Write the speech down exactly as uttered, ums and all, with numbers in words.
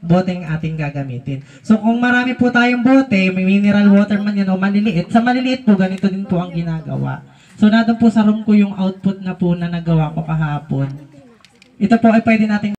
bote ang ating gagamitin. So kung marami po tayong bote, may mineral water man yan o maliliit, sa maliliit po ganito din po ang ginagawa. So nandun po sa room ko yung output na po na nagawa ko kahapon. Ito po ay pwede nating